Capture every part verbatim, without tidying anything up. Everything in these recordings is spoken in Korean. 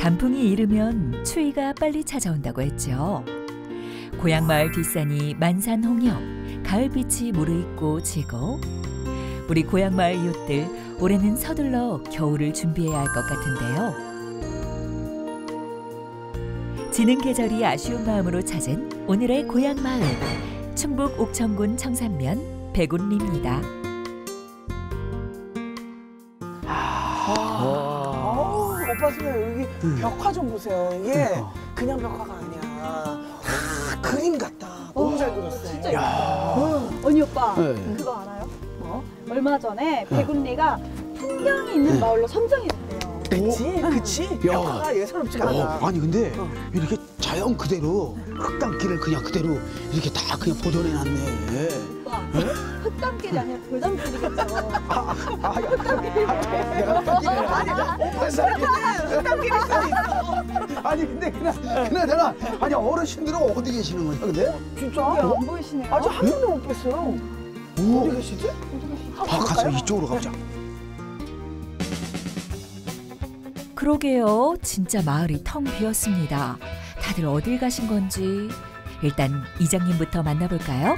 단풍이 이르면 추위가 빨리 찾아온다고 했죠. 고향 마을 뒷산이 만산 홍역, 가을빛이 무르익고 지고 우리 고향 마을 이웃들 올해는 서둘러 겨울을 준비해야 할 것 같은데요. 지는 계절이 아쉬운 마음으로 찾은 오늘의 고향 마을, 충북 옥천군 청산면 백운리입니다. 아, 오빠 선생님 여기 음. 벽화 좀 보세요. 이게 그러니까. 그냥 벽화가 아니야. 다 그림 같다. 너무 잘 그렸어. 진짜 예쁘다. 언니 오빠 네. 그거 알아요? 뭐? 얼마 전에 백운리가 풍경이 있는 마을로 선정이 됐대요. 그치? 그치? 야. 벽화가 예사롭지가 않아. 어, 아니 근데 어. 이렇게 자연 그대로 흙담길을 그냥 그대로 이렇게 다 그냥 보존해놨네. 오빠 흙담길이 아니라 돌담길이겠죠. 아, 야, 내가 흙담길을 아니야. 흙담길이 있어. 아니 근데 그나 그나저나 아니 어르신들은 어디 계시는 거야 근데? 진짜? 안 보이시네요. 아직 한 명도 못 뵀어요. 오, 어디 계시지? 아, 가서 이쪽으로 가보자. 그러게요. 진짜 마을이 텅 비었습니다. 다들 어딜 가신 건지 일단 이장님부터 만나볼까요?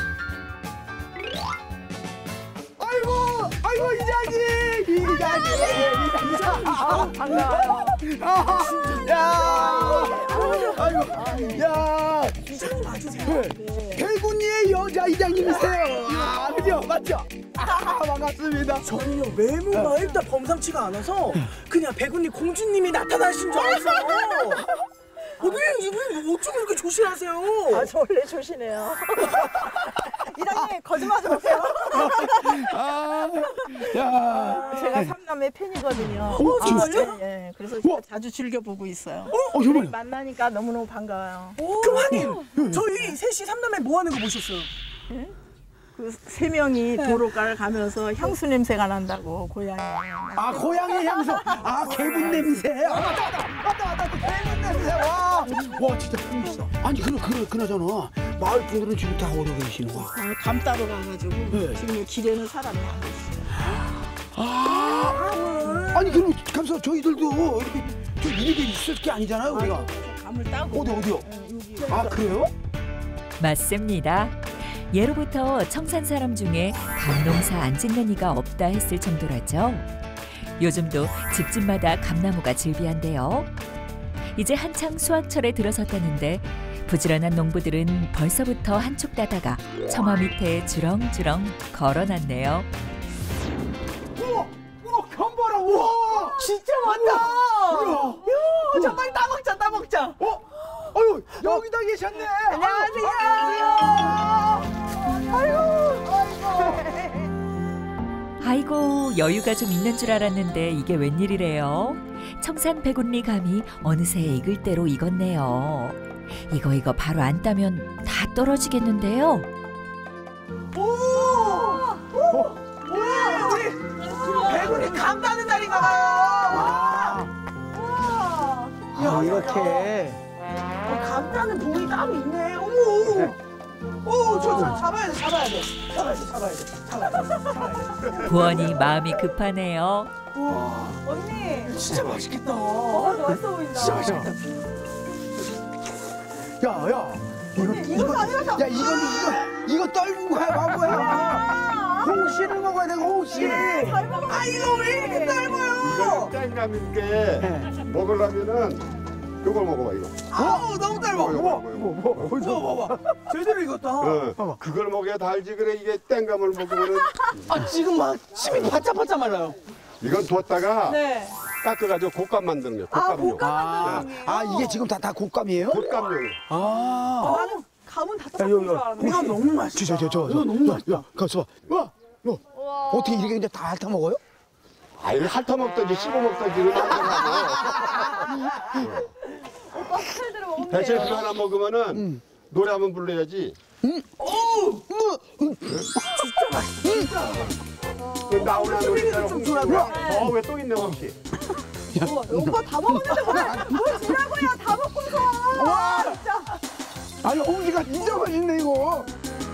아이고, 아이고 이장님, 이장님, 이장님. 아, 반가워요. 아, 야, 아이고, 야, 이장님 맞으세요? 백운리의 여자 이장님이세요. 아, 그죠, 맞죠? 아, 반갑습니다. 저는요 외모가 일단 범상치가 않아서 그냥 백운리 공주님이 나타나신 줄 알았어요. 어, 왜, 왜 어쩜 이렇게 조신하세요? 아, 저 원래 조신해요. 이장님 거짓말하지 마세요. 아, 야, 제가 삼남매 팬이거든요. 어, 진짜요? 예, 예. 그래서 우와. 자주 즐겨 보고 있어요. 어, 정말요? 만나니까 너무너무 반가워요. 그만님, 저희 셋이 삼남매 뭐 하는 거 보셨어요? 그 세 명이 도로가를 가면서 향수 냄새가 난다고 고향에. 아, 고향의 향수. 아, 개분 냄새. 아, 맞다, 맞다, 맞다, 맞다. 개분 냄새. 와, 와, 진짜 풍미시다. 아니, 그나, 그나, 그나저나 마을 분들은 지금 다 어디 계시는 거야? 아, 감 따러 가가지고 네. 지금 길에는 사람이 안 있어요. 아, 아니, 그럼 감사 저희들도 이렇게 좀 일이 있을 게 아니잖아요, 우리가. 감을 따고. 어디, 어디요? 여기. 아, 그래요? 맞습니다. 예로부터 청산 사람 중에 감농사 안 짓는 이가 없다 했을 정도라죠. 요즘도 집집마다 감나무가 즐비한데요. 이제 한창 수확철에 들어섰다는데 부지런한 농부들은 벌써부터 한쪽 따다가 처마 밑에 주렁주렁 걸어놨네요. 우와, 우와, 견봐라, 우와! 진짜 많다. 우와. 야, 자 빨리 따먹자, 따먹자. 어? 아유, 여기다 계셨네. 안녕하세요. 아이고 여유가 좀 있는 줄 알았는데 이게 웬일이래요. 청산 백운리 감이 어느새 익을 대로 익었네요. 이거 이거 바로 안 따면 다 떨어지겠는데요. 오, 오, 뭐야? 우리 백운리 감 따는 날인가 봐요. 아, 야, 아, 이렇게. 어, 감 따는 봉이 따로 있네. 어머. 오, 저, 저 잡아야 돼, 잡아야 돼. 잡아야 돼, 잡아야 돼. 잡아야 돼, 잡아야 돼. 부원이 마음이 급하네요. 우와, 언니, 진짜 맛있겠다. 어, 맛있어 보인다. 진짜 맛있겠다. 야, 야. 이거, 이거 아니라 야, 이건, 이거, 이거 떨군 거야, 바보야. 홍시를 먹어야 돼, 홍시. 아, 이거 왜 이렇게 짧아요? 땡감인데 먹으려면은 이걸 먹어봐 이거. 아우, 너무 짧아. 이거, 이거, 우와, 이거, 이거. 뭐, 뭐, 우와, 봐봐. 제대로 익었다. 어, 그걸 먹어야 달지 그래. 이게 땡감을 먹으면은 아, 지금 막 침이 바짝바짝 말라요. 이건 뒀다가 네. 깎아가지고 곶감 만드는 거야. 아, 곶감용. 곶감 아, 만드는 아, 이게 지금 다, 다 곶감이에요? 곶감용. 아. 나는 감은 다 야, 똑같은 요, 줄 요. 알았는데. 이거 너무 맛있다. 저, 저, 저, 저. 이거 너무 맛있다. 야, 가서 봐. 와, 너 우와. 어떻게 이렇게 그냥 다 핥아 먹어요? 아, 이거 핥아 먹든지 씹어 먹든지 이런 거 오빠 스타일대로 먹으면 대체 돼요. 그거 하나 먹으면은 음. 노래 한번 불러야지. 그 나오는 노래가 좀 줘야 돼. 어, 왜 또 있네 혹시? 우와, 오빠 다 먹었는데 뭘, 뭘 주라고요? 다 먹고서. 와! 진짜. 아니, 홍시가 진짜 맛있네, 이거.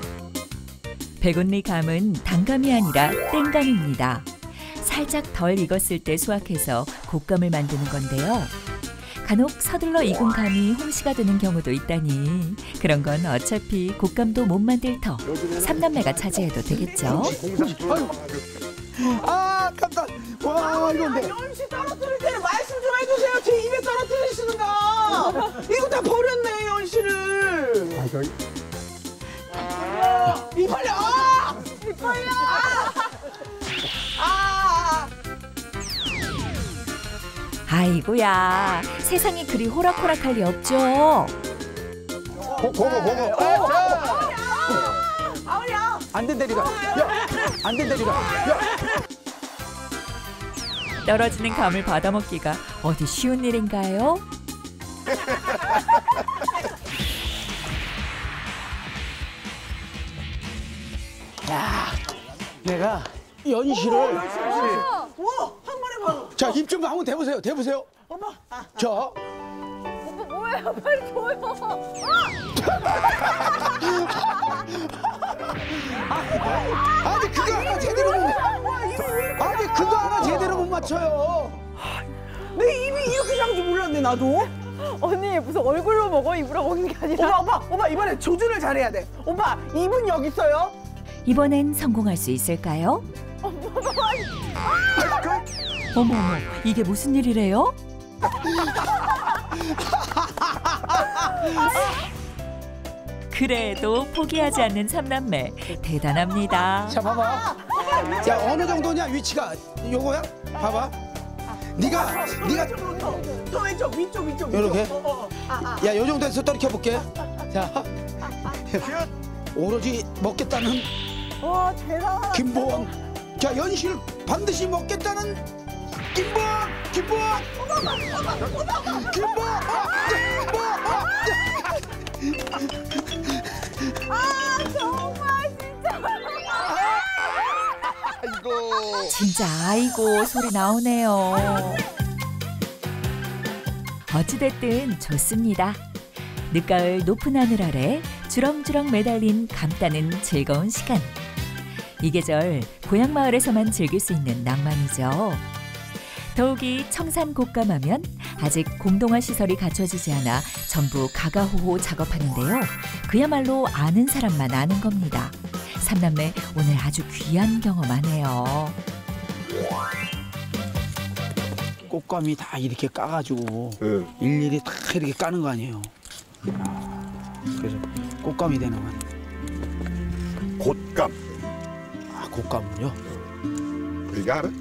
백운리 감은 단감이 아니라 땡감입니다. 살짝 덜 익었을 때 수확해서 곶감을 만드는 건데요. 간혹 서둘러 익은 감이 홍시가 되는 경우도 있다니 그런 건 어차피 곶감도 못 만들 터 삼남매가 차지해도 되겠죠. 아, 깜짝. 와, 이건데. 연씨 떨어뜨릴 때는 말씀 좀 해주세요. 제 입에 떨어뜨리시는 거. 이거 다 버렸네, 연씨를. 아, 이거 이빨려. 아! 이빨려. 아! 아! 아이고야, 세상이 그리 호락호락할 리 없죠. 고, 고고, 고고. 아우야. 안 된다니까. 야, 안 된다니까. 야. 떨어지는 감을 받아먹기가 어디 쉬운 일인가요? 야, 내가 연실을. 우와, 한 번에 봐. 자, 입 좀 한번 대보세요. 대보세요. 엄마. 아, 자. 오빠 뭐예요? 빨리 줘요. 아니, 그거 하나 제대로 못. 아니, 그거 하나 제대로 못 맞춰요. 내 입이 이렇게 작은 줄 몰랐네, 나도. 언니 무슨 얼굴로 먹어? 입으로 먹는 게 아니라. 오빠, 오빠, 오빠 이번에 조준을 잘해야 돼. 오빠, 입은 여기 있어요. 이번엔 성공할 수 있을까요? 어머 어머, 이게 무슨 일이래요? 그래도 포기하지 않는 삼남매 대단합니다. 자, 봐봐. 자, 어느 정도냐 위치가 요거야? 봐봐. 네가 네가 왼쪽으로 더, 더 왼쪽, 위쪽, 위쪽. 요렇게? 위쪽. 어, 어, 어. 아, 아. 야, 요 정도에서 떨켜 볼게. 자, 오로지 먹겠다는 와 대단하다. 김보원. 자, 연실 반드시 먹겠다는 김보원, 김보원, 김보원, 김보원. 아 정말 진짜. 아이고. 진짜 아이고 소리 나오네요. 어찌됐든 좋습니다. 늦가을 높은 하늘 아래 주렁주렁 매달린 감 따는 즐거운 시간. 이 계절 고향 마을에서만 즐길 수 있는 낭만이죠. 더욱이 청산 곶감하면 아직 공동화 시설이 갖춰지지 않아 전부 가가호호 작업하는데요. 그야말로 아는 사람만 아는 겁니다. 삼남매 오늘 아주 귀한 경험하네요. 꽃감이 다 이렇게 까가지고 응. 일일이 다 이렇게 까는 거 아니에요. 아, 그래서 꽃감이 되는 거야. 곶감. 아, 꽃감은요? 그러니까 알아?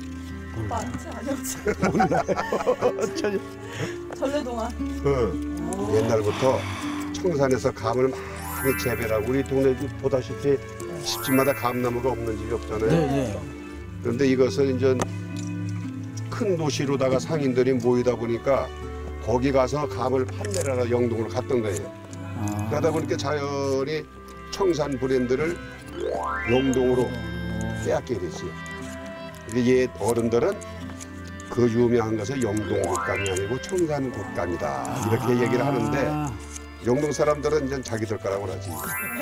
전래동화. 응. 옛날부터 청산에서 감을 많이 재배를 하고 우리 동네 보다시피 집집마다 감나무가 없는 집이 없잖아요. 네, 네. 그런데 이것은 이제 큰 도시로다가 상인들이 모이다 보니까 거기 가서 감을 판매를 하러 영동으로 갔던 거예요. 아. 그러다 보니까 자연히 청산 브랜드를 영동으로 빼앗게 됐어요. 이게 옛 어른들은 그 유명한 것은 영동 곶감이 아니고 청산 곶감이다 이렇게 얘기를 하는데 영동 사람들은 이제 자기들 거라고 하지.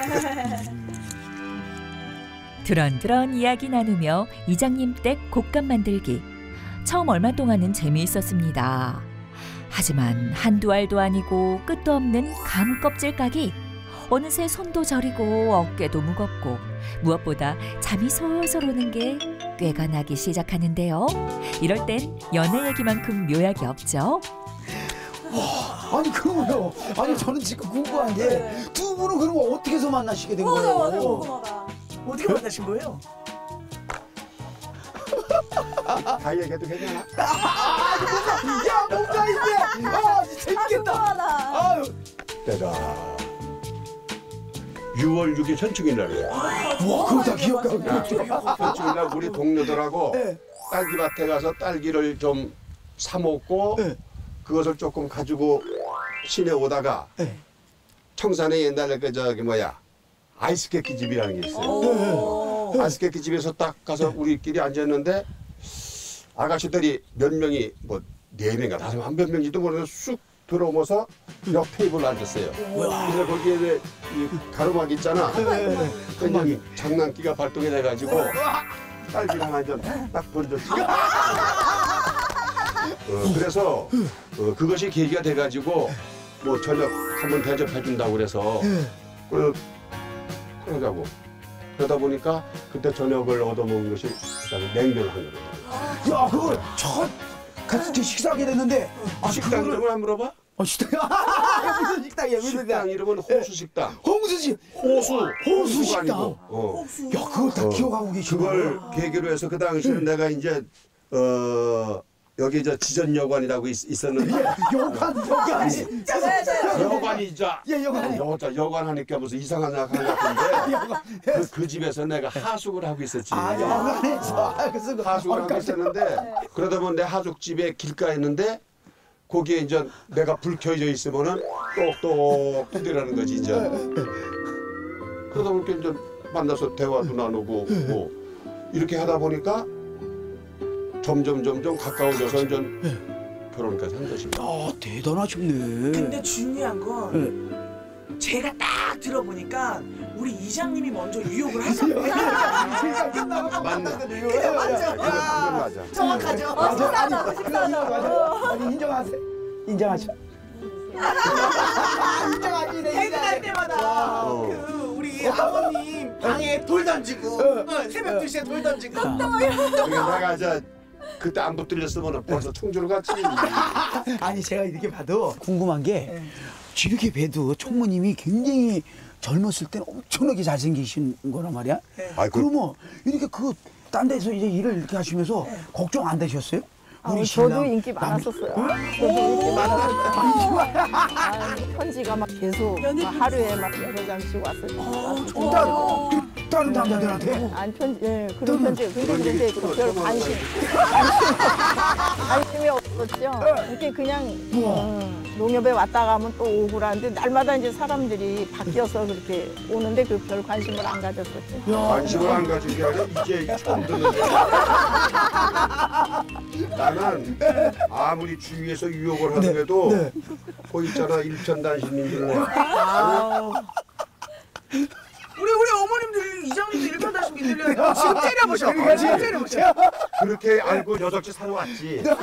드런드런 이야기 나누며 이장님 댁 곶감 만들기. 처음 얼마 동안은 재미있었습니다. 하지만 한두 알도 아니고 끝도 없는 감 껍질 까기. 어느새 손도 저리고 어깨도 무겁고 무엇보다 잠이 솔솔 오는 게 꾀가 나기 시작하는데요. 이럴 땐 연애 얘기만큼 묘약이 없죠. 아니, 그거요. 아니, 저는 지금 궁금한 게 두 분은 그럼 어떻게 해서 만나시게 된 맞아, 거예요? 맞아, 궁금하다. 어떻게 만나신 거예요? 다 얘기해도 괜찮아? 야, 뭔가 이게 아, 재밌겠다. 아유. 때가 유월 육일 현충일 날이에요. 와, 그거 다 기억하고. 현충일 날 우리 동료들하고 네. 딸기밭에 가서 딸기를 좀 사 먹고 네. 그것을 조금 가지고 시내 오다가 네. 청산에 옛날에 그 저기 뭐야 아이스케이크 집이라는 게 있어요. 아이스케이크 집에서 딱 가서 우리끼리 앉았는데 아가씨들이 몇 명이 뭐 네 명인가 다섯 명 한 몇 명인지도 모르는데 쑥 들어오면서 옆 테이블에 앉았어요. 그래서 거기에 이제 이 가로막 있잖아. 그냥 장난기가 발동이 돼가지고 딸기 하나 좀 딱 던졌지. 어, 그래서 어, 그것이 계기가 돼가지고 뭐 저녁 한번 대접해 준다고 그래서 그 그러자고 그러다 보니까 그때 저녁을 얻어먹은 것이 그다음에 냉면을 한 거거든요. 야, 그걸 첫 같이 식사하게 됐는데 아, 식당 그거를- 이름을 안 물어봐? 어, 식당. 무슨 식당이야? 무슨 식당 이름은 호수식당. 홍수식. 호수. 호수 호수가 식당. 아니고. 어. 야, 그걸 다 어. 기억하고 계시구나. 그걸 계기로 해서 그 당시에는 내가 이제 어 여기 저 지전여관이라고 있, 있었는데 여관, 여관. 여관이자 예, 여관. 여자 여관 하니까 무슨 이상한 약한 같은데 그, 그 집에서 내가 하숙을 하고 있었지. 아, 여관에서. 아, 그래서 그- 하숙을 어, 하고 깜짝- 있었는데 그러다 보면 내 하숙집에 길가에 있는데 거기에 이제 내가 불 켜져 있으면은 똑똑 두드리라는 거지 이제. 그러다 보니까 이제 만나서 대화도 나누고 뭐 이렇게 하다 보니까 점점 점점 가까워져서 이제 결혼까지 한 것입니다. 아, 대단하십네. 근데 중요한 건 제가 딱 들어보니까 우리 이장님이 먼저 유혹을 하셨어요. 맞네. 맞아. 그건 맞아. 정확하죠. 맞아, 식사하자고, 식사하자고. 아니, 인정하세요. 인정하죠. 인정하시네, 퇴근할 때마다 어. 그 우리 아버님 방에 돌 던지고 어, 새벽 두 시에 돌 던지고 그러니까 내가 이제 그때 안 붙들렸으면 벌써 청주로 갔지. 아니, 제가 이렇게 봐도 궁금한 게 이렇게 봬도 총무님이 굉장히 젊었을 때는 엄청나게 잘생기신 거란 말이야. 아이, 그- 그러면 이렇게 그 딴 데서 이제 일을 이렇게 하시면서 걱정 안 되셨어요? 아, 우리 저도 신랑 인기 남- 많았었어요. 저도 인기 많았었죠. 아, 편지가 막 계속 막 하루에 막 여러 장씩 왔어요. 다- 다른 남자들한테? 아니 편지, 예, 그런 편지. 근데 근데 그 별 관심, 관심이 없었죠. 이렇게 그냥 음, 농협에 왔다 가면 또 오고 그러는데 날마다 이제 사람들이 바뀌어서 그렇게 오는데 그 별 관심을 안 가졌었죠. 관심을 안 가진 게 아니라 이제 처음 듣는데. 나는 아무리 주위에서 유혹을 하더라도 거 있잖아 일편단심인들. 우리 우리 어머님들 이장님들 일편단심 믿으려요. 지금 때려보셔. 지금 때려보셔. 그렇게 알고 여적지 살아왔지. 근데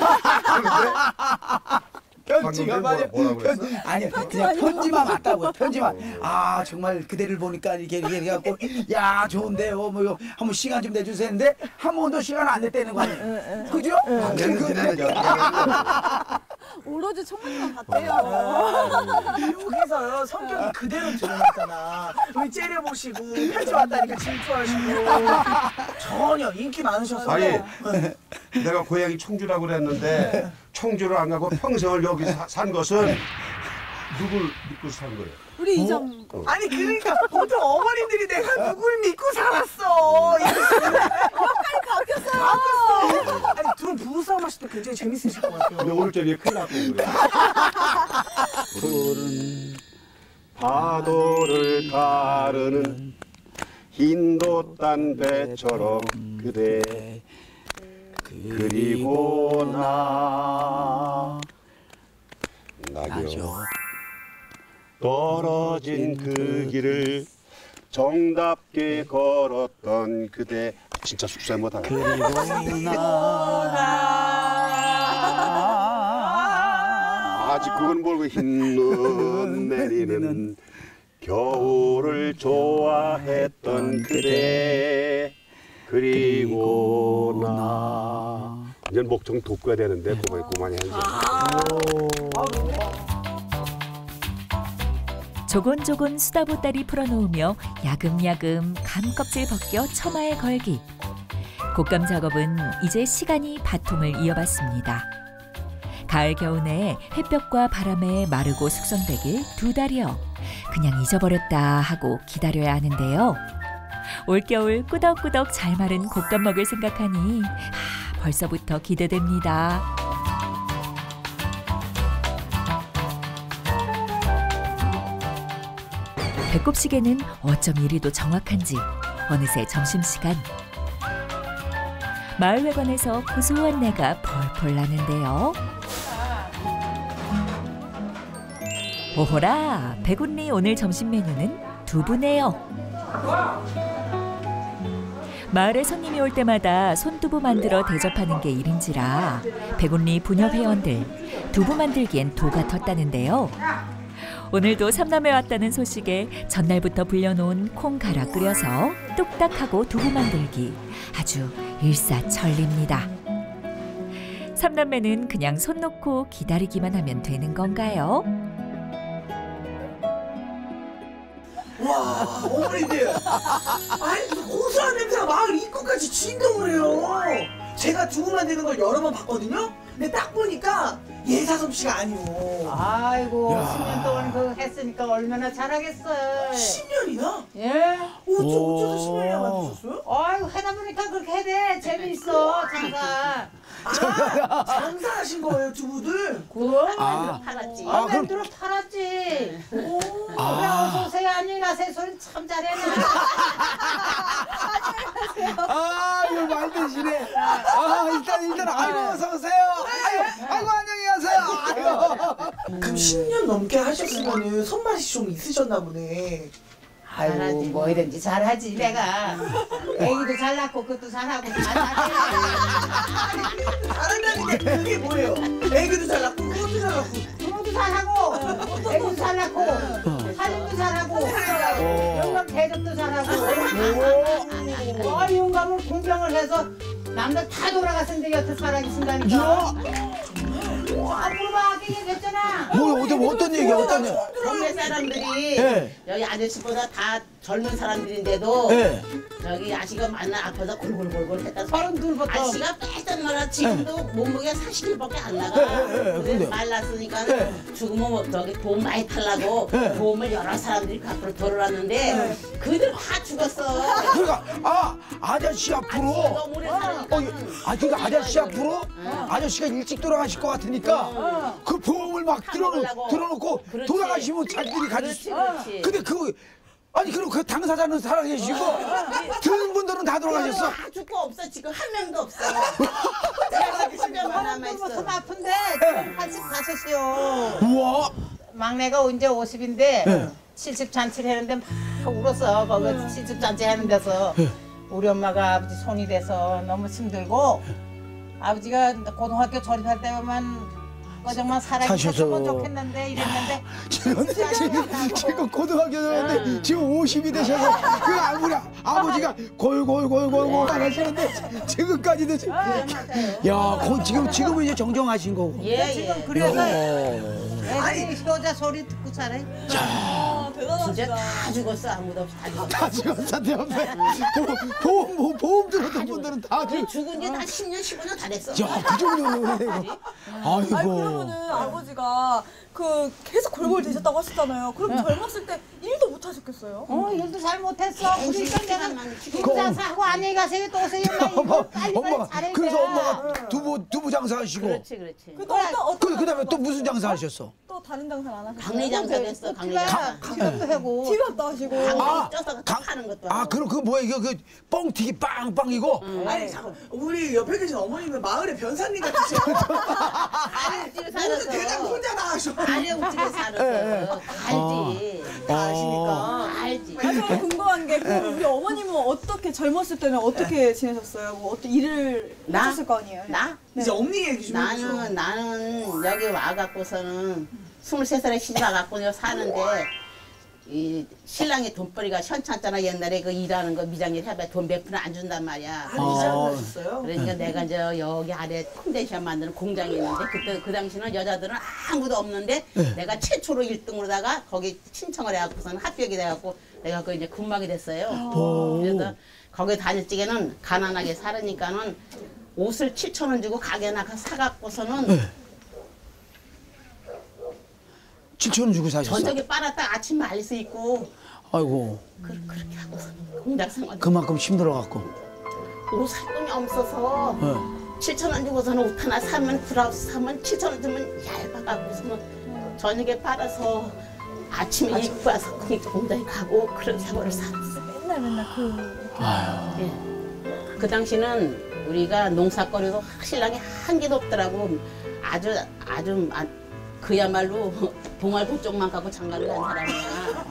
편지가 방금 말이야. 뭐- 뭐라고 그랬어? 편- 아니, 그냥 편지만 왔다고, 편지만. 아, 정말 그대를 보니까 이렇게, 이렇게, 이렇게 해갖고, 야, 좋은데요. 뭐, 이거 한번 시간 좀 내주세요. 했는데, 한 번도 시간 안 냈다는 거 아니에요? 그죠? 내는 그- 그대는 여기. 오로지 총무님만 봤대요. 여기서요 성격이 그대로 드러났잖아. 우리 째려보시고 편지 왔다니까 질투하시고 전혀 인기 많으셔서. 아니 내가 고향이 청주라고 그랬는데 청주를 안 가고 평생을 여기 사, 산 것은 누굴 믿고 산 거예요? 우리 이장 아니 그러니까 보통 어머님들이 내가 누굴 믿고 살았어. 바뀌었어요. 아니 둘은 부부싸움 하실 때 굉장히 재밌으실 것 같아요. 근데 오늘 저녁에 큰일 났고 그래. 푸른 파도를 가르는 흰도 딴 배처럼 그대 그리고 나 낙엽 떨어진 그 길을 정답게 걸었던 그대. 진짜 숙소에 못하네. 아직 그건 모르고 흰 눈 내리는 겨울을 좋아했던 그대 그리고 나. 이제 목청 돋궈야 되는데 그만이 그만이 하죠. 조곤조곤 수다보따리 풀어놓으며 야금야금 감껍질 벗겨 처마에 걸기. 곶감 작업은 이제 시간이 바통을 이어받습니다. 가을 겨우내 햇볕과 바람에 마르고 숙성되길 두 달여 그냥 잊어버렸다 하고 기다려야 하는데요. 올겨울 꾸덕꾸덕 잘 마른 곶감 먹을 생각하니 아, 벌써부터 기대됩니다. 배꼽시계는 어쩜 이리도 정확한지 어느새 점심시간. 마을회관에서 고소한 내가 펄펄 나는데요. 오호라, 백운리 오늘 점심 메뉴는 두부네요. 마을에 손님이 올 때마다 손두부 만들어 대접하는 게 일인지라 백운리 부녀 회원들 두부 만들기엔 도가 텄다는데요. 오늘도 삼남매 왔다는 소식에 전날부터 불려놓은 콩 갈아 끓여서 뚝딱하고 두부 만들기 아주 일사천리입니다. 삼남매는 그냥 손 놓고 기다리기만 하면 되는 건가요? 와, 어머니들. 아니, 무슨 고소한 냄새가 마을 입구까지 진동을 해요. 제가 두부 만드는 걸 여러 번 봤거든요. 근데 딱 보니까 예사 솜씨가 아니오. 아이고 야. 십 년 동안 그 했으니까 얼마나 잘하겠어요. 십 년이나? 예? 어쩌, 오. 어쩌서 십 년이나 만드셨어요? 아이고 하다 보니까 그렇게 해야 돼. 재미있어 장사. 아, 장사하신 거예요, 두부들? 그럼 아. 팔았지. 아, 아, 그럼- 만들어 팔았지. 오. 아. 그래 어서 오세요. 안녕히 가세요. 소리 참 잘해네. 아, 이거 말 되시네. 아, 일단, 일단, 아이고, 어서오세요. 아이고, 아이고, 안녕히 가세요. 아이고. 그럼 십 년 넘게 하셨으면 손맛이 좀 있으셨나 보네. 아이고 뭐든지 잘하지 내가. 애기도 잘 낳고 그것도 잘하고 다 잘해. 잘한다는 게 그게 뭐예요? 애기도 잘 낳고 그것도 잘 낳고. 부모도 잘하고 애기도 잘 낳고 사진도 잘하고 영감 대접도 잘하고. 아 영감은 공경을 해서 남들 다 돌아갔는데 여태 살아계신다니까. 앞으로 막 아까 얘기했잖아. 뭐, 어떤, 어떤 얘기야, 어떤 얘기? 동네 사람들이 예. 여기 아저씨보다 다 젊은 사람들인데도 예. 여기 아저씨가 만나 앞에서 골골골골 했다. 서른둘부터. 아저씨가 빼잖아. 지금도 몸무게 사십 킬로밖에 안 나가. 예, 예, 예, 근데 근데. 말랐으니까 예. 죽으면 뭐 저기 도움 많이 달라고 예. 도움을 여러 사람들이 앞으로 돌아왔는데 그들 다 죽었어. 그러니까, 아, 아저씨 앞으로. 너무 오래 살으니까. 어, 아, 그러니까 아저씨 앞으로 아저씨가 일찍 돌아가실 것 같으니까 그 보험을 막 들어, 먹으려고. 들어놓고 그렇지. 돌아가시면 자기들이 가질 그렇지, 수. 그렇지. 근데 그 아니 그럼 그 당사자는 살아계시고 들은 분들은 다 돌아가셨어. 다 죽고 없어. 지금 한 명도 없어. 내가 혼자만 남아있어. 손 아픈데 지금 팔십다섯이요. 우와. 막내가 이제 오십인데 네. 칠십 잔치를 했는데 막 울었어. 거기 칠십 잔치 하는 데서 우리 엄마가 아버지 손이 돼서 너무 힘들고 아버지가 고등학교 졸업할 때만 거정만 살아있었으면 사셔서. 좋겠는데 이랬는데 지금 지금 지금 고등학교 다녔는데 지금 오십이 되셔서 그 아무리 아버지가 골골골골골 안 하시는데 지금까지도 지금 야 거, 지금 지금은 이제 정정하신 거고. 예, 예. 지금 그래서 어. 애들이 효자 소리 듣고 살아요. 진짜 다 죽었어. 아무도 없이 다 죽었어. 다 죽었는데 옆에 보험 보험 보험 들었던 분들은 다 죽. 죽은 지 다 십 년, 십오 년 다 됐어. 야그 정도는 이거. 아이고. 아니 그러면은 아버지가 그 계속 골골 되셨다고 하셨잖아요. 그럼 젊었을 때 일도 못 하셨겠어요? 어 일도 잘 못했어. 그러니까 내가 그 두부 장사하고 안녕히 가세요. 또 오세요. 나 엄마, 이거 빨리 엄마가 빨리 잘해야 그래서 돼. 엄마가 두부 두부 장사하시고 그렇지, 그렇지. 그 또 어떤 어떤 그 그다음에 또 장사? 무슨 장사 하셨어? 또 다른 장사를 안 하셨어요? 강리 장사 됐어. 강리 장사. 강력도 하고. 집밥도 하시고. 강리 아, 쪄서 강- 파는 것도 아 하고. 그럼 그 뭐야 이거 그 뻥튀기 빵빵이고. 아니, 잠깐. 우리 옆에 계신 어머님은 마을의 변산님 같으세요. 아니, 집에 모두 대장 살았어. 혼자 다 하셔. 아니, 우집에 살았어. 다 알지. 다 아시니까. 어, 알지. 아, 저 궁금한 게 그 우리 어머님은 어떻게 젊었을 때는 어떻게 지내셨어요? 뭐 어떤 일을 나? 하셨을 거 아니에요? 나? 이제 언니 얘기 좀 해주세요. 나는, 나는 여기 와갖고서는 스물세 살에 시집 와갖고 여기 사는데 이 신랑의 돈벌이가 현찮잖아. 옛날에 그 일하는 거 미장일 해봐 돈 백 푼 안 준단 말이야. 아, 이자를 하셨어요? 그러니까 내가 이제 여기 아래 콘덴샤 만드는 공장이 있는데 그때 그 당시는 여자들은 아무도 없는데 내가 최초로 일 등으로다가 거기 신청을 해갖고서는 합격이 돼갖고 내가 그 이제 근무하게 됐어요. 그래서 거기 다닐 적에는 가난하게 살으니까는 옷을 칠천 원 주고 가게 나가 사갖고서는 칠천 원 주고 사셨어. 저녁에 빨았다 아침 말리스 입고 아이고 그, 그렇게 하고서 공장 생활. 그만큼 힘들어갖고. 옷 살 돈이 없어서 네. 칠천 원 주고서는 옷 하나 사면 브라우스 사면 칠천 원 주면 얇아갖고서는 저녁에 빨아서 아침에 입고 와서 그 공장에 가고 그런 생활을 살았어. 맨날 맨날 그 예. 그 당시는 우리가 농사거리도 신랑이 한 개도 없더라고. 아주 아주 아, 그야말로 동아일보 쪽만 가고 장가를 간 사람이야.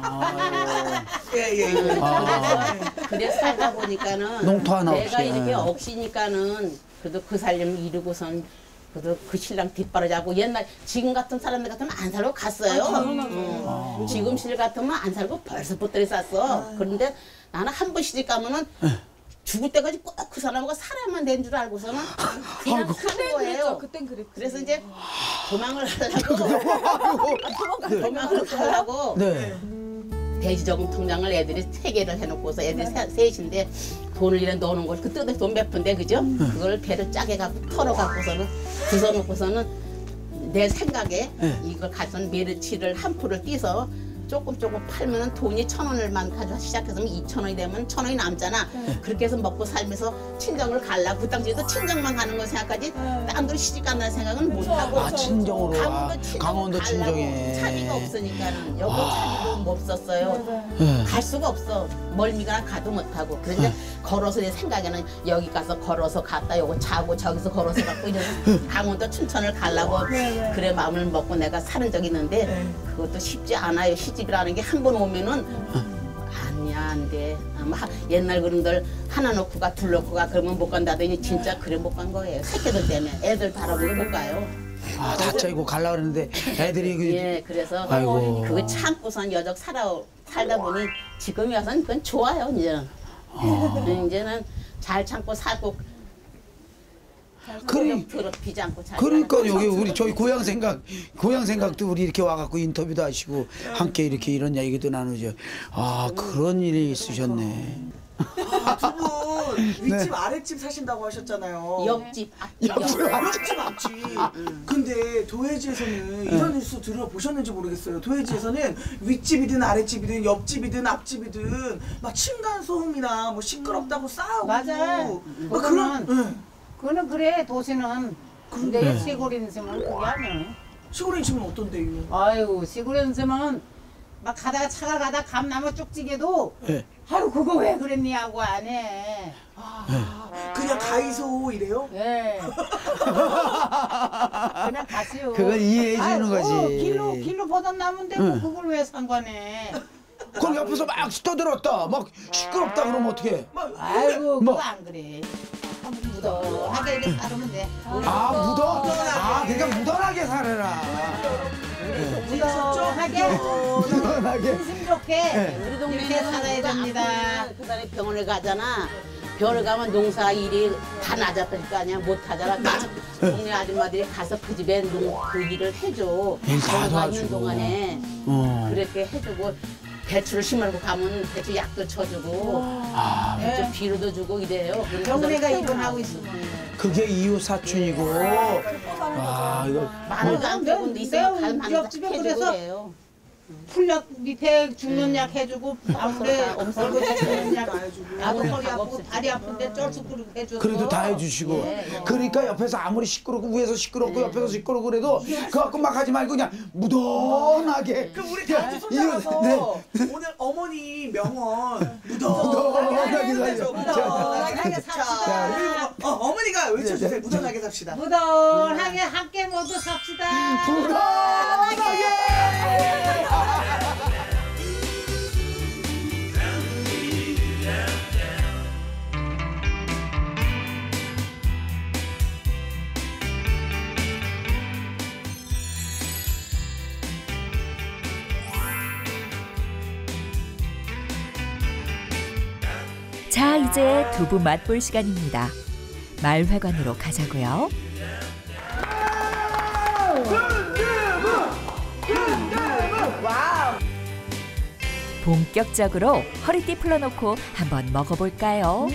예예. 예. 아. 그래서 살다 보니까는 농토 하나 내가 없이. 이렇게 억시니까는 그래도 그 살림 이루고선 그래도 그 신랑 뒷바라지하고 옛날 지금 같은 사람들 같으면 안 살고 갔어요. 어. 아. 지금 실 같으면 안 살고 벌써 붙들이 쌌어. 그런데 나는 한 번 시집 가면은 죽을 때까지 꼭 그 사람하고 살아야만 된 줄 알고서는 그냥 사는 거예요. 그땐 그랬죠. 그래서 이제 도망을 하려고 도망을 가려고 네. 돼지저금 통장을 애들이 세 개를 해놓고서 애들이 세, 셋인데 돈을 이래 넣어놓은 걸 그때 돈 몇 푼데 그죠? 그걸 배를 짜게 갖고 털어갖고서는 주워놓고서는 내 생각에 이걸 가선 메르치를 한 풀을 띄서 조금 조금 팔면은 돈이 천 원을만 가지고 시작해서 이천 원이 되면 천 원이 남잖아. 그렇게 해서 먹고 살면서 친정을 갈라. 그 당시에도 친정만 가는 거 생각하지 딴 데로 시집 간다는 생각은 못 하고. 아, 친정으로. 아, 강원도 친정에. 차비가 없으니까는 여기 차비도 없었어요. 갈 수가 없어. 멀미가 가도 못하고. 그런데 걸어서 내 생각에는 여기 가서 걸어서 갔다 요거 자고 저기서 걸어서 갔고 이래서 강원도 춘천을 가려고 그래 마음을 먹고 내가 사는 적이 있는데 그것도 쉽지 않아요. 시집이라는 게 한 번 오면은 아니야 안 돼. 아마 옛날 그런들 하나 놓고 가 둘 놓고 가 그러면 못 간다더니 진짜 그래 못 간 거예요. 새끼들 때문에 애들 바라보고 못 가요. 아, 다짜이고 갈라 그러는데 애들이 그 예, 그래서 아이고. 그거 참고선 여적 살아 살다 보니 지금이 와서는 그건 좋아요 이제는. 아. 이제는 잘 참고 살고 그리, 더럽히지 않고 잘 그러니까 사는 여기 우리 저희 고향 생각 고향 생각도 우리 이렇게 와갖고 인터뷰도 하시고 함께 이렇게 이런 얘기도 나누죠. 아 그런 일이 있으셨네. 아, 두 분 윗집 아랫집 사신다고 하셨잖아요. 옆집 앞집 옆집 옆집 앞집. 근데 도해지에서는 이런 뉴스 들어보셨는지 모르겠어요. 도해지에서는 윗집이든 아랫집이든 옆집이든 앞집이든 막 층간 소음이나 뭐 시끄럽다고 싸우고. 맞아. 막 그런. 네. 그거는 그래 도시는. 근데 시골 인생은 그게 아니야. 시골에 집은 어떤데요? 아유 시골 인생은 막 가다가 차가 가다 감나무 쪽지게도 네. 아유 그거 왜 그랬니 하고 안 해. 아, 그냥 가이소 이래요? 예. 그냥 가시오. 그걸 이해해 주는 아유, 거지. 어, 길로 길로 보던 나무인데 뭐 그걸 왜 상관해? 그걸 옆에서 막 떠들었다 막 시끄럽다 그러면 어떡해. 아이고 뭐. 그거 안 그래. 무던하게 이렇게 살으면 돼. 아 묻어? 아 그러니까 무던하게 살아라. 무던하게 무던하게. 심심 좋게 우리 동네에 살아야 됩니다. 그다음에 병원에 가잖아. 병원에 가면 농사 일이 다 낮았을 거 아니야. 못 하잖아. 동네 아줌마들이 가서 그 집에 농, 그 일을 해줘. 일 다 병원 도와주고. 있는 동안에 어. 그렇게 해주고 배추를 심으고 가면 배추 약도 쳐주고 아, 배추 비료도 주고 이래요. 병원에가 입원하고 있으면 그게 이웃 사촌이고. 아 이거 마늘도 안 되고 근데 있으면 갈 우리 마늘 옆집에 해주고 그래서 그래요. 풀약 밑에 죽는 약 해주고 아무래 엄살고 죽는 약 나도 아무래 허리 밥 아프고 없을 다리 아픈데 쩔쑥 끓이고 해줘서 그래도 다 해주시고. 예, 예. 그러니까 옆에서 아무리 시끄럽고 위에서 시끄럽고 옆에서 시끄럽고 그래도 그 갖고 막 하지 말고 그냥 무던하게. 그럼 우리 다 같이 이거- 손잡아서 네. 오늘 어머니 명언 무던하게 무던하게 무던하게 자, 삽시다. 그리고 어, 어머니가 외쳐주세요. 무던하게 삽시다. 무던하게 함께 모두 삽시다. 자, 이제 두부 맛볼 시간입니다. 마을회관으로 가자고요. 본격적으로 허리띠 풀어놓고 한번 먹어볼까요?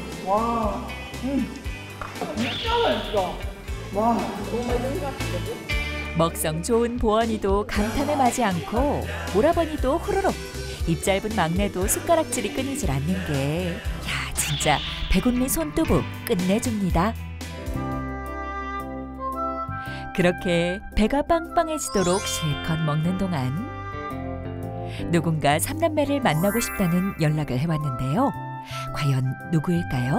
먹성 좋은 보원이도 감탄을 마지 않고 오라버니도 후루룩, 입 짧은 막내도 숟가락질이 끊이질 않는 게 야 진짜 백운리 손두부 끝내줍니다. 그렇게 배가 빵빵해지도록 실컷 먹는 동안 누군가 삼남매를 만나고 싶다는 연락을 해왔는데요. 과연 누구일까요?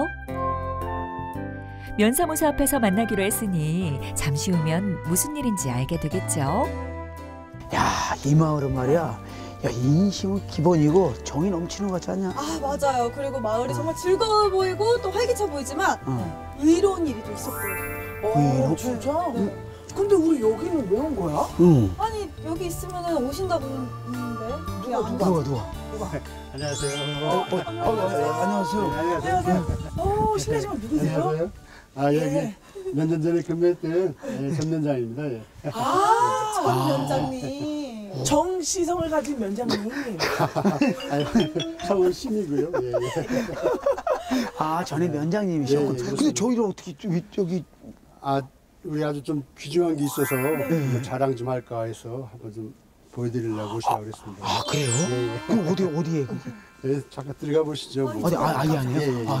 면사무소 앞에서 만나기로 했으니 잠시 후면 무슨 일인지 알게 되겠죠. 야, 이 마을은 말이야. 야, 인심은 기본이고 정이 넘치는 것 같지 않냐? 아 맞아요. 그리고 마을이 정말 즐거워 보이고 또 활기차 보이지만 어. 의로운 일이 또 있었고요. 어, 진짜? 근데 우리 여기는 왜 온 거야? 응. 아니 여기 있으면 오신다고 했는데 누가, 안 누가 누가? 안녕하세요. 어, 어, 어, 어, 안녕하세요. 안녕하세요. 어, 실례지만 누구세요? 안녕하세요. 아 여기 예. 몇 년 전에 근무했던 예, 전 면장입니다. 예. 아, 전 면장님. 정시성을 가진 면장님. 아니, 성은 신이고요. 예, 예. 아, 전에 면장님이셨고. 예, 예, 근데 저희를 어떻게 좀 여기 아 우리 아주 좀 귀중한 게 있어서 뭐 자랑 좀 할까 해서 한번 좀 보여드리려고 오시라고 그랬습니다. 아, 그래요? 예, 예. 그럼 어디 어디에? 그- 예, 잠깐 들어가 보시죠. 뭐. 어디 아, 아예 아니에요? 예, 예, 예. 아,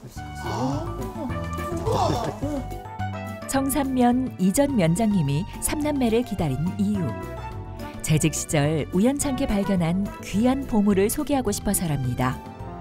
예. 청산면 이전 면장님이 삼남매를 기다린 이유. 재직 시절 우연찮게 발견한 귀한 보물을 소개하고 싶어서랍니다.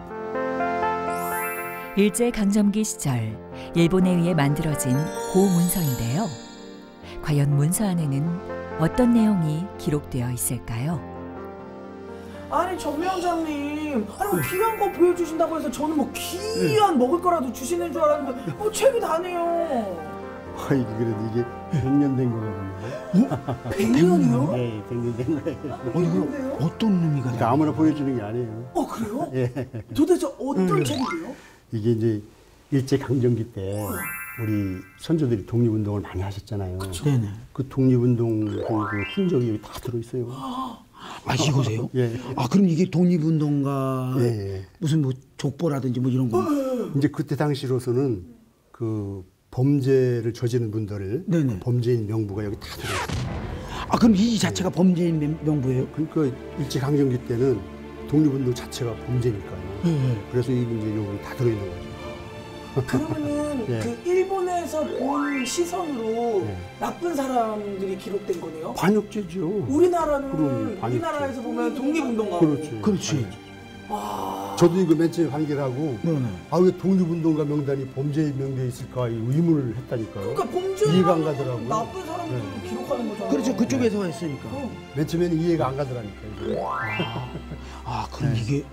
일제강점기 시절 일본에 의해 만들어진 고문서인데요. 과연 문서 안에는 어떤 내용이 기록되어 있을까요? 아니 정 위원장님, 아니 뭐 귀한 거 보여주신다고 해서 저는 뭐 귀한 먹을 거라도 주시는 줄 알았는데 뭐 책이 다네요. 아, 이게 그래도 이게 백 년 된 거거든요. 백 년이요? 예, 백 년 된 거예요. 아니 그 어떤 의미가 그러니까 아무나 보여주는 게 아니에요. 어 그래요? 예. 도대체 어떤 책인데요? 이게 이제 일제 강점기 때 우리 선조들이 독립운동을 많이 하셨잖아요. 네네. 그 독립운동 그 흔적이 여기 다 들어 있어요. 아, 이거세요? 예. 아, 그럼 이게 독립운동가 예, 예. 무슨 뭐 족보라든지 뭐 이런 거. 이제 그때 당시로서는 그 범죄를 저지른 분들을 네네. 범죄인 명부가 여기 다 들어 있어요. 아, 그럼 이 자체가 범죄인 명- 명부예요? 그러니까 일제 강점기 때는 독립운동 자체가 범죄니까요. 예. 그래서 이게 이제 여기 다 들어 있는 거죠. 그러면은 예. 그 일본에서 본 시선으로 예. 나쁜 사람들이 기록된 거네요? 반역죄죠. 우리나라는 그럼, 반역죄. 우리나라에서 보면 독립운동가. 그렇지. 그렇지. 와. 저도 이거 맨 처음에 환기하고 네네. 아 왜 독립운동가 명단이 범죄 명대에 있을까 이 의문을 했다니까요. 그러니까 범죄 이해가 안 가더라고요. 나쁜 사람들을 네. 기록하는 거잖아요. 그렇죠. 그쪽에서 했으니까. 어. 맨 처음에는 이해가 안 가더라니까. 이게. 아, 아, 그럼 이게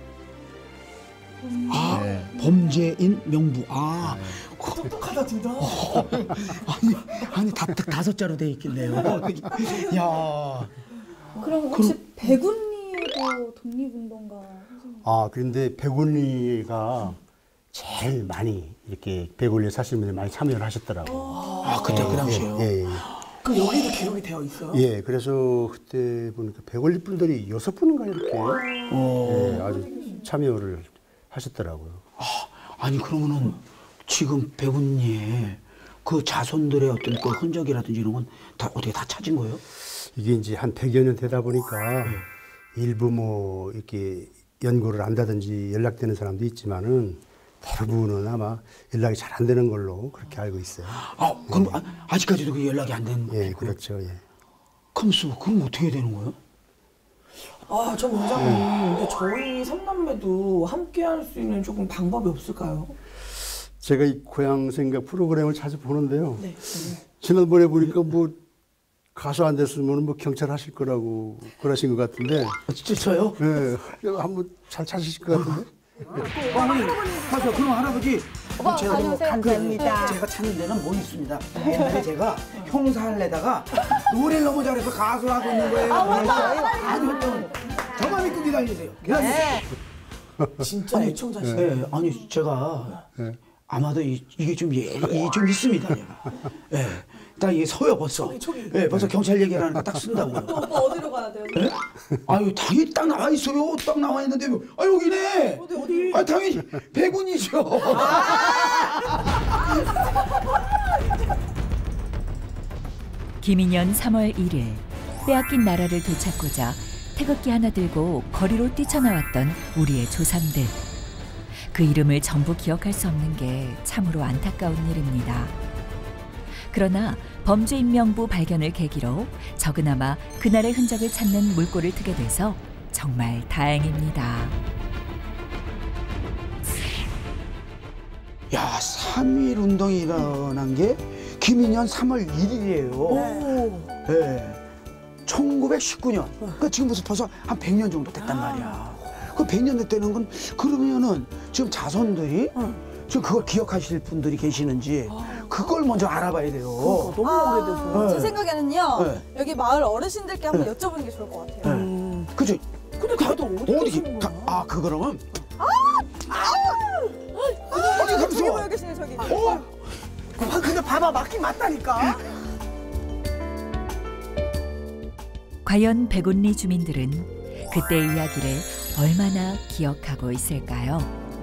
아, 네. 범죄인 명부. 아, 똑똑하다 둘 다. 아니, 아니 다, 다 다섯 자로 돼 있겠네요. 야. 그럼 혹시 백운리도 독립운동가 선생님? 아 그런데 백운리가 제일 많이 이렇게 백운리에 사시는 분들이 많이 참여를 하셨더라고요. 아, 그때 그 당시에요. 예, 예. 그럼 여기도 기록이 되어 있어요? 예, 그래서 그때 보니까 백원리 분들이 여섯 분인가 이렇게 예, 아주 참여를 하셨더라고요. 아니 그러면은 지금 백운리에 그 자손들의 어떤 그 흔적이라든지 이런 건 다 어떻게 다 찾은 거예요? 이게 이제 한 백여 년 되다 보니까 일부 뭐 이렇게 연고를 한다든지 연락되는 사람도 있지만은 대부분은 아마 연락이 잘 안 되는 걸로 그렇게 알고 있어요. 아, 그럼 아, 아직까지도 그 연락이 안 된 예, 거예요? 그렇죠. 예. 그럼 그럼 어떻게 되는 거예요? 아, 저 원장님, 근데 저희 삼남매도 함께 할 수 있는 조금 방법이 없을까요? 제가 이 고향 생각 프로그램을 자주 보는데요. 네. 지난번에 보니까 뭐 가수 안 됐으면 뭐 경찰 하실 거라고 그러신 것 같은데. 아, 진짜 저요? 예, 한번 잘 찾으실 것 같은데. 어머니, 가서 그럼 할아버지. 오빠, 제가 좀 다녀오세요. 감사합니다. 제가 찾는 데는 뭐 있습니다. 옛날에 제가 형사할래다가 노래를 너무 잘해서 가수를 하고 있는 거예요. 아니, 형, 저만 믿고 기다리세요. 기다리세요. 진짜 애청자시네. 네, 아니 제가 네. 아마도 이, 이게 좀 예, 이게 좀 있습니다. 예, 네, 딱 이게 서요 벌써. 저기, 저기. 예, 벌써 경찰 얘기를 하니까 딱 쓴다고요. 오빠 어디로 가야 돼요? 예? 아유 당연히 딱 나와 있어요. 딱 나와 있는데 아 여기네. 어디, 어디? 아 당연히 백운이죠. 김인년 삼월 일일 빼앗긴 나라를 되찾고자 태극기 하나 들고 거리로 뛰쳐나왔던 우리의 조상들. 그 이름을 전부 기억할 수 없는 게 참으로 안타까운 일입니다. 그러나 범죄인 명부 발견을 계기로 적으나마 그날의 흔적을 찾는 물꼬를 트게 돼서 정말 다행입니다. 야, 삼일 운동이 일어난 게 김인년 삼월 일일이에요. 오. 예. 천구백십구 년. 그러니까 지금부터 벌써 한 백 년 정도 됐단 말이야. 그 백 년 됐다는 건 그러면은 지금 자손들이 지금 그걸 기억하실 분들이 계시는지 그걸 먼저 알아봐야 돼요. 너무 아, 오래돼서. 제 생각에는요. 네. 여기 마을 어르신들께 한번 여쭤보는 게 좋을 것 같아요. 음. 그치? 근데 다들 어디 어디 계시는 가, 거야? 아, 그 그러면 어디 가면서? 저기 모여 계시네 저기. 어? 아, 근데 봐봐 맞긴 맞다니까. 과연 백운리 주민들은 그때 이야기를 얼마나 기억하고 있을까요?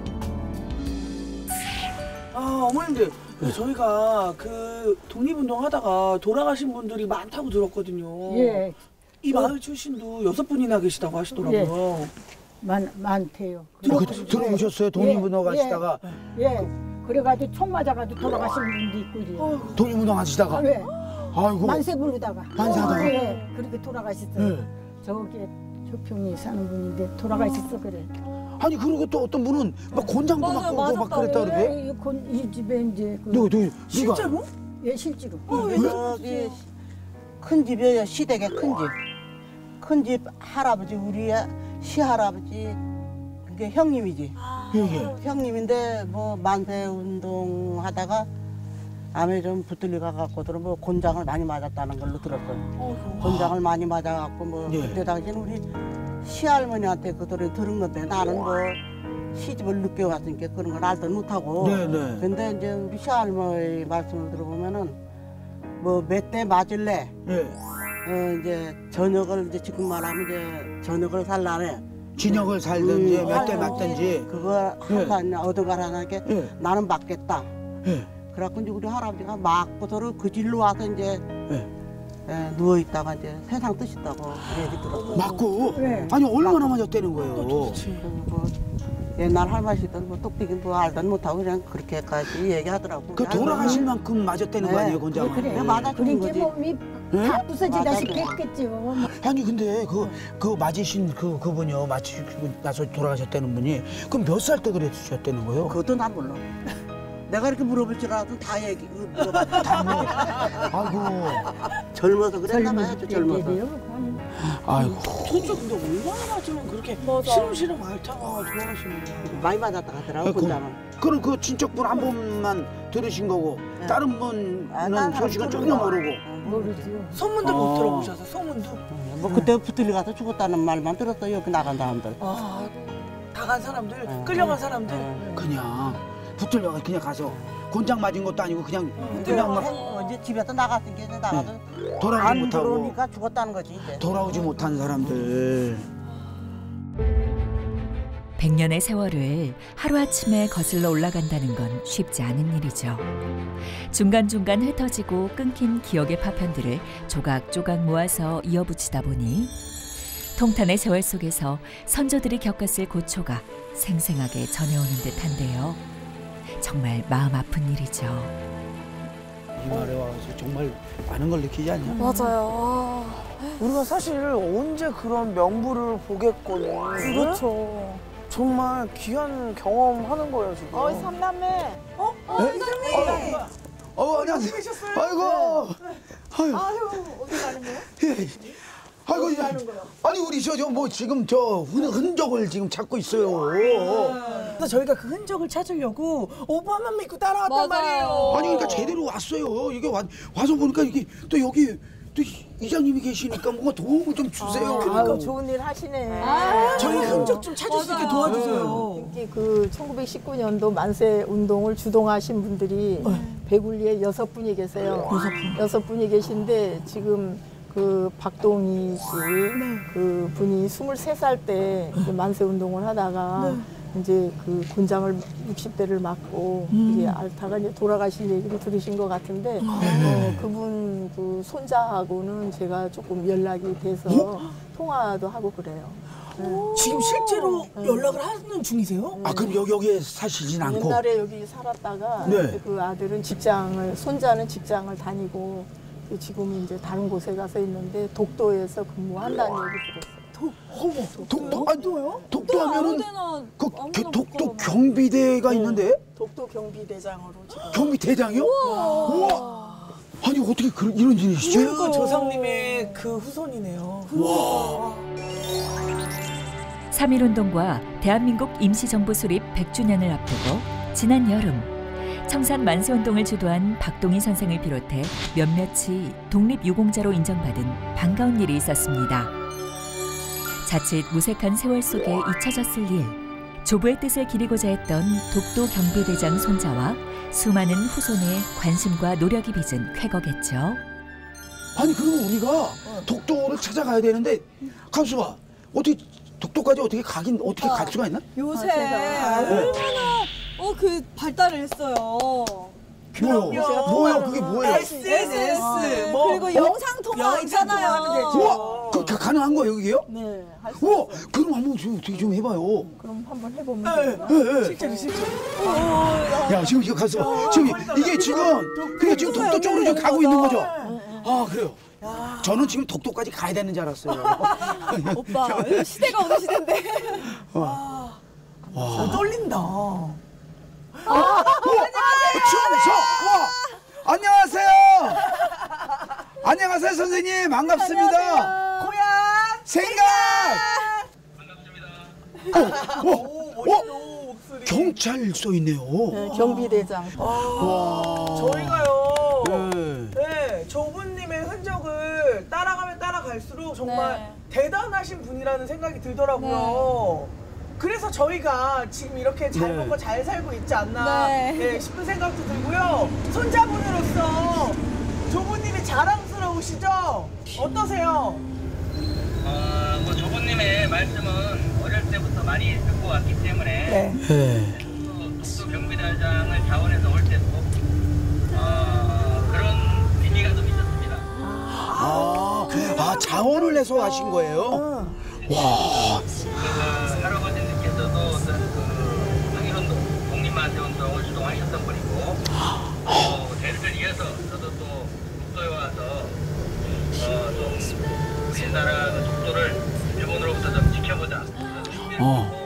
아 어머님들 근데 저희가 그 독립운동 하다가 돌아가신 분들이 많다고 들었거든요. 예, 이 마을 출신도 여섯 분이나 계시다고 하시더라고요. 많, 많대요. 그, 들어보셨어요? 독립운동 하시다가 예, 예. 그래가지고 총 맞아가지고 돌아가신 분도 있고 이래요. 독립운동 하시다가 아, 왜? 아이고 만세 부르다가. 만세하다가? 예, 그렇게 돌아가셨어요. 예. 저기 조평이 사는 분인데 돌아가셨어 그래. 아니 그리고 또 어떤 분은 막 곤장도 맞아요, 막 꽂고 막 맞았다고. 그랬다 그러게. 예, 이, 건- 이 집에 이제 그 누구 누구 누가? 실제로? 예, 실제로. 여기 큰 집이에요. 시댁에 큰 집. 큰 집 할아버지 우리 시할아버지 그게 형님이지. 예, 예. 형님인데 뭐 만세 운동 하다가 암에 좀 붙들려 갖고 들어 뭐 곤장을 많이 맞았다는 걸로 들었어요. 곤장을 많이 맞아갖고 뭐 예. 그때 당시는 우리 시할머니한테 그 소리 들은 건데 나는 뭐 시집을 늦게 왔으니까 그런 걸 알던 못하고. 네, 네. 근데 이제 우리 시할머니 말씀을 들어보면은 뭐 몇 대 맞을래? 예. 어 이제 저녁을 이제 지금 말하면 이제 저녁을 살라네. 진역을 살든지 음, 몇 대 아이고, 맞든지. 그거 예. 한판 얻어가라니까 예. 나는 맞겠다. 예. 그래갖고 이제 우리 할아버지가 막고서를 그 길로 와서 이제 예. 예, 누워 있다가 이제 세상 뜻있다고 얘기 들었어. 맞고. 네. 아니 얼마나 맞았다는 거예요? 뭐 옛날 할머니들 뭐 똑띠기 뭐 알던 못하고 그냥 그렇게까지 얘기하더라고. 그 돌아가실 만큼 맞았다는 거 네. 아니에요, 곤장을? 그래. 내가 맞아 죽은 그러니까 거지. 몸이 예? 다 부서지다시피 맞아. 했겠죠. 아니 근데 그 그 맞으신 그 그분이요, 맞으시고 나서 돌아가셨다는 분이 그럼 몇 살 때 그랬으셨다는 거예요? 그것도 난 몰라. 내가 이렇게 물어볼 줄 알았던 다 얘기 그 물어봐. 다 뭐. 아이고. 젊어서 그랬나 봐요. 저 젊어서. 아이고. 도대체 근데 얼마나 맞으면 그렇게 시름시름 앓다가 돌아가시는 거예요? 많이 맞았다 하더라고 아, 그- 혼자는. 그럼 그 친척분 한 분만 들으신 거고 네. 다른 분은 아, 난 소식은 모르죠. 전혀 모르고. 모르죠. 소문도 어. 못 들어보셔서 소문도? 뭐 그때 붙들려 가서 죽었다는 말만 들었어요. 여기 나간 사람들. 아, 다간 사람들, 어. 끌려간 사람들. 어. 그냥 붙들려 그냥 가서 곤장 맞은 것도 아니고 그냥 그냥 막 어, 이제 집에서 나갔던 게 이제 나가서 돌아오지 안 못하고 들어오니까 죽었다는 거지 이제. 돌아오지 못한 사람들. 백 년의 세월을 하루아침에 거슬러 올라간다는 건 쉽지 않은 일이죠. 중간중간 흩어지고 끊긴 기억의 파편들을 조각조각 모아서 이어붙이다 보니 통탄의 세월 속에서 선조들이 겪었을 고초가 생생하게 전해오는 듯한데요. 정말 마음 아픈 일이죠. 이 말에 와서 정말 많은 걸 느끼지 않냐? 맞아요. 우리가 사실 언제 그런 명부를 보겠거니. 아, 그렇죠. 정말 귀한 경험하는 거예요, 지금. 어, 삼남매. 어? 어, 이사님! 어, 안녕하세요. 아이고. 아유. 아유, 어디 가는 거예요? 예. 아이고, 이- 아니 우리 저 저 뭐 지금 저 흔- 흔적을 지금 찾고 있어요. 그래서 저희가 그 흔적을 찾으려고 오빠만 믿고 따라왔단 맞아요. 말이에요. 아니 그러니까 제대로 왔어요. 이게 와, 와서 보니까 이게 또 여기 또 이장님이 계시니까 뭔가 도움을 좀 주세요. 아유, 좋은 일 하시네. 저희 흔적 좀 찾을 수 있게 도와주세요. 특히 그 천구백십구 년도 만세 운동을 주동하신 분들이 배굴리에 여섯 분이 계세요. 여섯 분. 여섯 분이 계신데 지금 그 박동희 씨, 그 분이 스물세 살 때 만세 운동을 하다가 이제 그 곤장을 육십 대를 맞고 이게 앓다가 이제 돌아가신 얘기를 들으신 것 같은데 어, 그분 그 손자하고는 제가 조금 연락이 돼서 통화도 하고 그래요. 지금 실제로 연락을 하는 중이세요? 아 그럼 여기 여기에 사시진 않고? 옛날에 여기 살았다가 네. 그 아들은 직장을 손자는 직장을 다니고 지금 이제 다른 곳에 가서 있는데 독도에서 근무한다는 얘기 들었어요. 독, 어머, 독도 아니 독도요? 독도하면은 아무데나 그 아무나 개- 못 독도 가면. 경비대가 있는데 독도 경비대장으로 지금. 경비대장이요? 우와. 아니 어떻게 그런 이런 일이시죠? 그 조상님의 그 후손이네요. 와. 삼일운동과 대한민국 임시정부 수립 백 주년을 앞두고 지난 여름 청산 만세운동을 주도한 박동희 선생을 비롯해 몇몇이 독립유공자로 인정받은 반가운 일이 있었습니다. 자칫 무색한 세월 속에 잊혀졌을 일, 조부의 뜻을 기리고자 했던 독도 경비대장 손자와 수많은 후손의 관심과 노력이 빚은 쾌거겠죠. 아니 그러면 우리가 독도를 찾아가야 되는데 가만있어 봐. 어떻게 독도까지 어떻게 가긴 어떻게 갈 수가 있나? 요새 아, 얼마나 어 그 발달을 했어요. 뭐요? 뭐요? 그게 뭐예요? 에스엔에스 뭐 그리고 영상 통화 있잖아요. 하면 되죠. 우와, 그, 그 가능한 거예요, 여기요? 네, 할 수 우와, 있어요. 그럼 한번 좀 어떻게 좀 해봐요. 그럼 한번 해보면 네, 되나? 예, 예. 실제로 실제로. 야, 지금 이거 가서 지금 이게 지금 그게 지금 독도 쪽으로 지금 가고 있는 거죠? 아, 그래요. 저는 지금 독도까지 가야 되는 줄 알았어요. 오빠 이거 시대가 어느 시대인데. 와, 떨린다. 아, 추워서 와, 안녕하세요. 안녕하세요, 선생님. 반갑습니다. 고향 생각. 반갑습니다. 어, 어, 어, 경찰 써 있네요. 네, 경비대장. 아, 저희가요. 네. 네, 저분님의 흔적을 따라가면 따라갈수록 정말 네. 대단하신 분이라는 생각이 들더라고요. 그래서 저희가 지금 이렇게 잘 네. 먹고 잘 살고 있지 않나 네. 네, 싶은 생각도 들고요. 손자분으로서 조부님이 자랑스러우시죠? 어떠세요? 어, 뭐 조부님의 말씀은 어릴 때부터 많이 듣고 왔기 때문에 네. 네. 또 독도 경비대장을 자원해서 올 때도 어, 그런 비리가 좀 있었습니다. 아, 아 자원을 내서 가신 거예요? 와. 그 할아버지님께서도 어떤 그 항일운동, 독립만세운동을 주동하셨던 분이고 또 대를 이어서 저도 또 독도에 와서 어, 좀 우리나라 그 독도를 일본으로부터 좀 지켜보자. 어.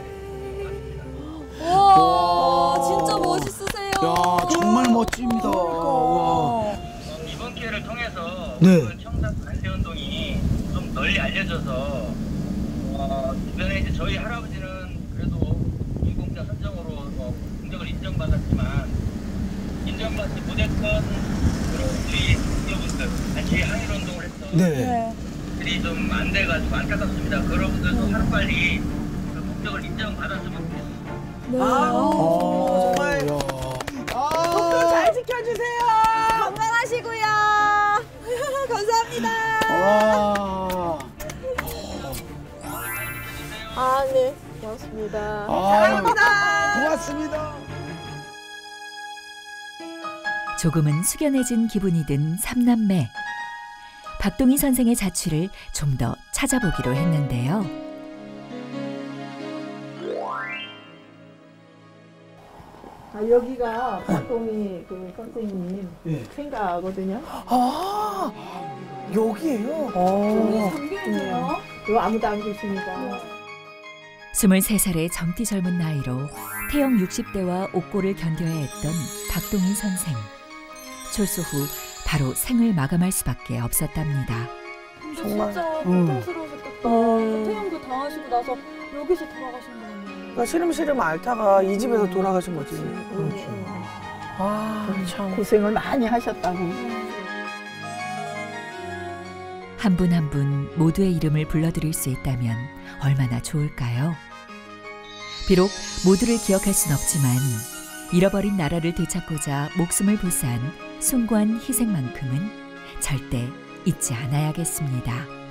와 진짜 멋있으세요. 야, 정말 멋집니다. 와. 어, 이번 기회를 통해서 네. 그 청산 만세운동이 좀 널리 알려져서 어, 주변에 이제 저희 할아버지는 그래도 유공자 선정으로 어, 공적을 인정받았지만 인정받지 못했던 그런 뒤 형제분들, 아니 뒤에 항일운동을 했던 네. 들이 좀 안 돼가지고 안타깝습니다. 그런 분들도 하루빨리 그 공적을 인정받았으면 좋겠습니다. 네. 아, 어, 정말 야. 독도 잘 지켜주세요. 건강하시고요. 감사합니다. 와. 아, 네. 고맙습니다. 아, 고맙습니다. 조금은 숙연해진 기분이 든 삼남매. 박동희 선생의 자취를 좀 더 찾아보기로 했는데요. 아, 여기가 박동희 그 선생님 예. 생가거든요. 아, 여기에요? 어. 잠기네요. 요 아무도 안 계십니다. 스물세 살의 젊디 젊은 나이로 태영 육십 대와 옥고를 견뎌야 했던 박동희 선생. 출소 후 바로 생을 마감할 수밖에 없었답니다. 정말. 진짜 음. 고통스러우셨겠다. 음. 태영도 당하시고 나서 여기서 돌아가신 거예요. 그러니까 시름시름 앓다가 이 집에서 돌아가신 거지. 아, 참. 고생을 많이 하셨다고. 한 분 한 분 모두의 이름을 불러드릴 수 있다면 얼마나 좋을까요? 비록 모두를 기억할 순 없지만 잃어버린 나라를 되찾고자 목숨을 보스한 숭고한 희생만큼은 절대 잊지 않아야겠습니다.